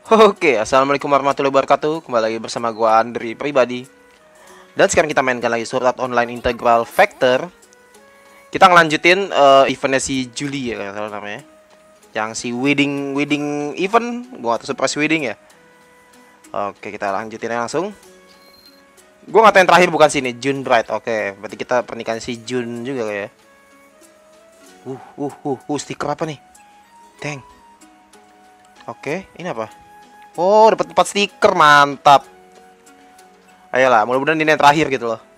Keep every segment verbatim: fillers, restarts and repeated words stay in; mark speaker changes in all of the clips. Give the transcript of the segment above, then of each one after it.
Speaker 1: Oke, assalamualaikum warahmatullahi wabarakatuh. Kembali lagi bersama gua Andri pribadi. Dan sekarang kita mainkan lagi Sword Art Online Integral Factor. Kita ngelanjutin uh, eventnya si Julie ya, kalau namanya. Yang si wedding wedding event, gua atau surprise wedding ya. Oke, kita lanjutin langsung. Gua nggak tahu yang terakhir bukan sini, June Bride. Oke, berarti kita pernikahan si June juga ya. Uh, uh, uh, uh, stiker apa nih? Deng. Oke, ini apa? Oh, dapat empat stiker, mantap. Ayolah, mudah-mudahan ini yang terakhir gitu loh.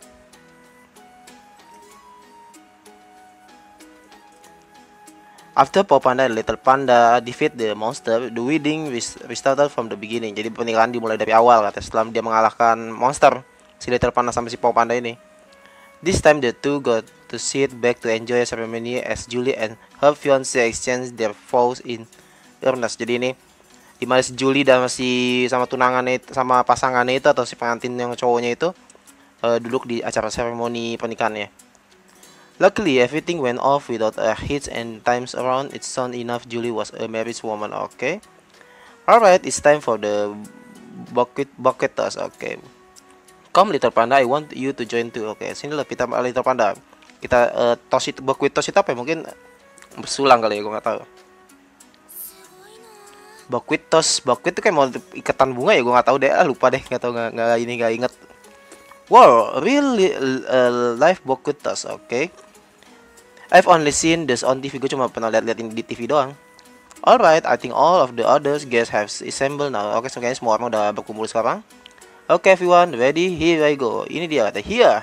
Speaker 1: After Paw Panda and Little Panda defeat the monster, the wedding restarted from the beginning. Jadi pernikahan dimulai dari awal kata setelah dia mengalahkan monster si Little Panda sama si Paw Panda ini. This time the two got to sit back to enjoy a ceremony as Julie and her fiance exchange their vows in earnest. Jadi ini di mana si Julie dan si sama tunangannya itu, sama pasangannya itu atau si pengantin yang cowoknya itu uh, duduk di acara seremoni pernikahannya. Luckily everything went off without a hitch and times around it soon enough Julie was a married woman. Oke. Okay. Alright, it's time for the bucket bucket toss. Oke. Okay. Come Little Panda, I want you to join too. Oke, okay. Sinilah kita Little Panda. Kita uh, toss itu bucket toss itu apa ya? Mungkin bersulang kali ya, gue nggak tahu. Buckwheat toss, buckwheat itu kayak mau ikatan bunga ya, gue nggak tahu deh, ah, lupa deh, nggak tahu, nggak nggak ini nggak inget. Wow, really uh, live buckwheat toss, oke. Okay. I've only seen this on T V, gue cuma pernah lihat-lihat di T V doang. Alright, I think all of the others guests have assembled now. Oke, okay, so kayaknya semua orang udah berkumpul sekarang. Oke, okay, everyone, ready? Here I go. Ini dia kata, here.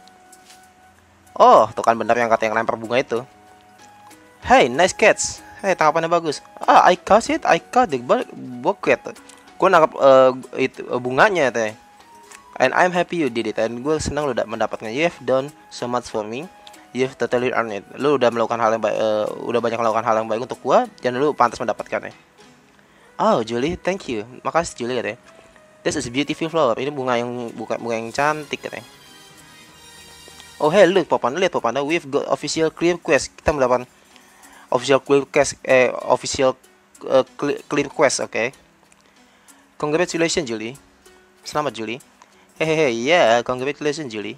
Speaker 1: Oh, tuh kan benar yang kata yang lempar bunga itu. Hey, nice catch. Hei, tangkapannya bagus. Ah, I caught it, I caught the bucket. Gue nangkap uh, itu uh, bunganya teh. And I'm happy you did it. And gue senang lu udah mendapatnya. You have done so much for me. You have totally earned it. Lu udah melakukan hal yang baik, uh, udah banyak melakukan hal yang baik untuk gue. Dan lu pantas mendapatkannya. Oh, Julie, thank you. Makasih Julie katanya. This is beautiful flower. Ini bunga yang bunga, bunga yang cantik katanya. Oh, hey, look, Paw Panda, lihat Paw Panda. We've got official clear quest. Kita mendapatkan official clear quest, eh, official uh, clear quest, oke. Okay. Congratulations Julie. Selamat Julie. Hehehe, yeah, congratulations Julie.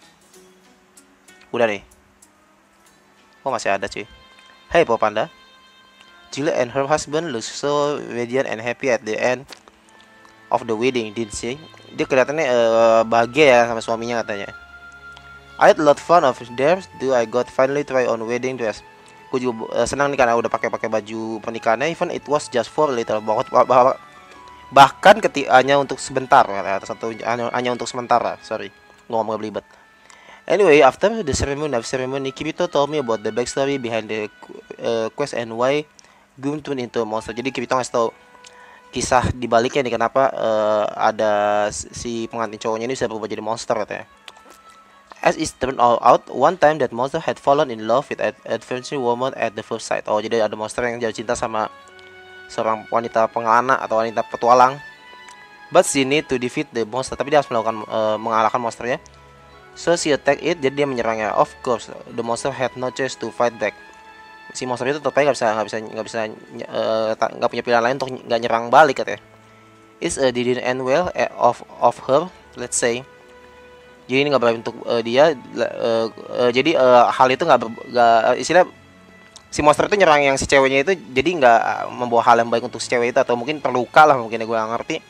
Speaker 1: Udah nih. Oh, masih ada cuy. Hey Paw Panda. Julie and her husband look so radiant and happy at the end of the wedding, didn't she? Dia kelihatannya uh, bahagia ya sama suaminya katanya. I had a lot fun of theirs. Do I got finally try on wedding dress. Gue juga uh, senang nih karena udah pakai-pakai baju pernikahannya. Even it was just for little banget, bah bahkan ketika hanya untuk sebentar, satu hanya, hanya untuk sementara. Sorry, gue ngomong belibet. Anyway, after the ceremony, the ceremony, Kirito told me about the backstory behind the uh, quest and why Goom turned into a monster. Jadi Kirito ngasih tau kisah dibaliknya nih kenapa uh, ada si pengantin cowoknya ini bisa berubah jadi monster katanya. As it turned out, one time that monster had fallen in love with an adventure woman at the first sight. Oh, jadi ada monster yang jatuh cinta sama seorang wanita pengelana atau wanita petualang. But she need to defeat the monster. Tapi dia harus melakukan uh, mengalahkan monsternya. So she attacked it. Jadi dia menyerangnya. Of course, the monster had no choice to fight back. Si monster itu tetap nggak bisa nggak bisa nggak bisa nggak uh, punya pilihan lain untuk nggak nyerang balik katanya. It uh, didn't end well uh, of of her. Let's say. Jadi ini nggak berarti untuk uh, dia uh, uh, jadi uh, hal itu nggak nggak istilah si monster itu nyerang yang si ceweknya itu jadi nggak uh, membawa hal yang baik untuk si cewek itu atau mungkin terluka lah mungkin ya gue nggak ngerti.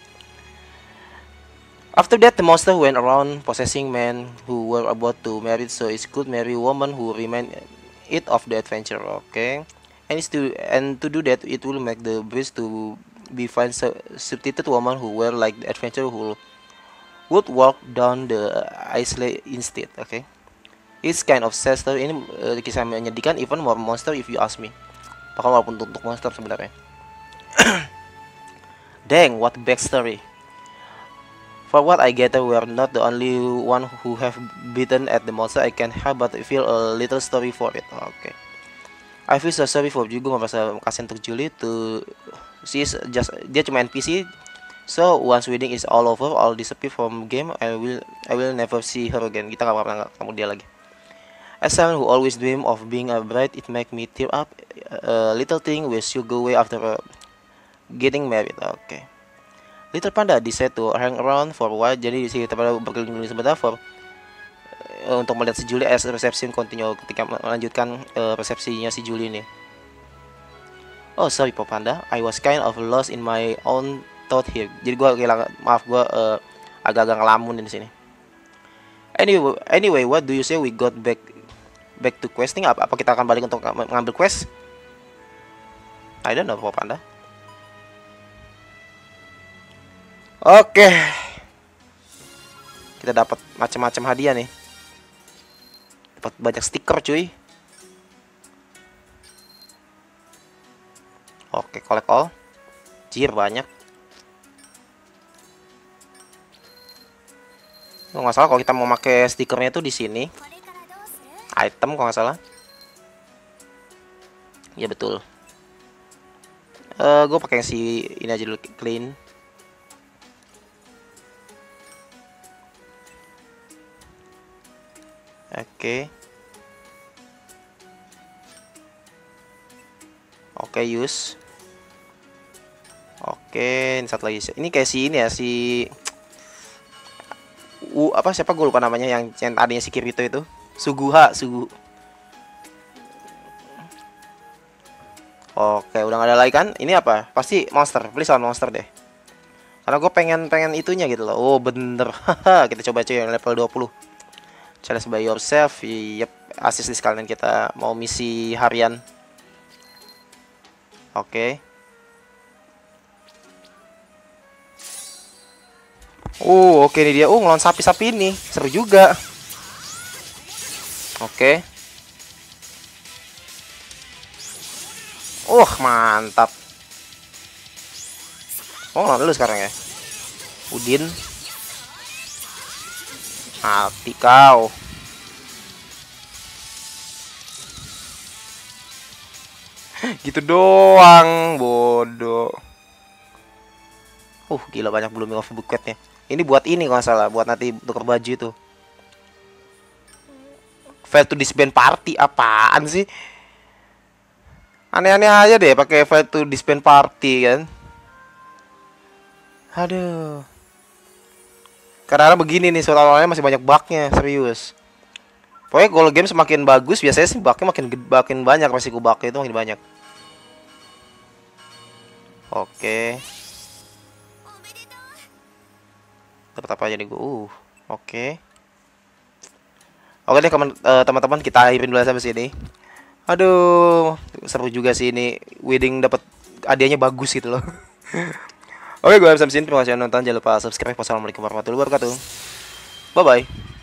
Speaker 1: After that the monster went around possessing men who were about to marry, so it could marry woman who remain it of the adventure. Okay, and it's to and to do that it will make the bridge to be find substitute woman who were like the adventure who would walk down the islet instead. Oke, okay. It's kind of sad story. Ini uh, kisah menyedihkan, even more monster if you ask me. Bahkan walaupun untuk monster sebenarnya. Dang, what backstory. For what I gather, we are not the only one who have beaten at the monster. I can't help but feel a little story for it. Oke, okay. I feel so sorry for you. Gue gak merasa kasih untuk Julie. To she is just dia cuma N P C. So once wedding is all over, I'll disappear from game. I will, I will never see her again. Kita gak pernah ketemu dia lagi. As someone who always dream of being a bride, it make me tear up. A little thing will should go away after uh, getting married. Oke. Okay. Little Panda decide to hang around for a while. Jadi si Little Panda berkeliling sebentar for uh, untuk melihat si Julie as reception continue, ketika melanjutkan uh, resepsinya si Julie ini. Oh sorry Pop Panda, I was kind of lost in my own thought here. Jadi gue kehilangan, maaf gue uh, agak-agak ngelamun di sini. Anyway, anyway, what do you say we got back back to questing? Apa, apa kita akan balik untuk mengambil quest? I don't know Pop Panda. Oke, kita dapat macam-macam hadiah nih. Dapat banyak stiker cuy. Oke, collect all. Jir banyak. Kalau nggak salah kalau kita mau pakai stikernya itu di sini. Item kalau nggak salah. Ya betul. Uh, gue pakai si ini aja dulu, clean. Oke. Oke, use. Oke, ini satu lagi. Ini kayak si ini ya, si U apa siapa gue lupa namanya, yang yang tadinya si Kirito itu. Suguha, Sugu. Oke, udah gak ada lagi kan? Ini apa? Pasti monster. Please on monster deh. Karena gue pengen pengen itunya gitu loh. Oh, bener. Kita coba cuy yang level dua puluh. Challenge by yourself. Yep, assist sekalian kita mau misi harian. Oke. Oh, oke nih dia. Oh, ngelawan sapi-sapi ini. Seru juga. Oke. Oh, mantap. Oh, ngelawan lu sekarang ya. Udin. Mati kau. Gitu doang, bodoh. Uh, gila banyak blooming of bucketnya. Ini buat ini kalau nggak salah, buat nanti tukar baju itu. Fail to disband party apaan sih? Aneh-aneh aja deh pakai fail to disband party kan. Aduh. Karena begini nih, soalnya masih banyak bugnya, serius. Pokoknya kalau game semakin bagus, biasanya sih bugnya makin makin banyak, resiko bugnya itu makin banyak. Oke. Dapat apa aja nih gue? Uh, oke. Oke deh teman-teman, kita akhirin dulu sampai sini. Aduh, seru juga sih ini. Wedding dapat hadiahnya bagus gitu loh. Oke, gue sampai sini. Terima kasih sudah nonton. Jangan lupa subscribe. Wassalamualaikum warahmatullahi wabarakatuh. Bye bye.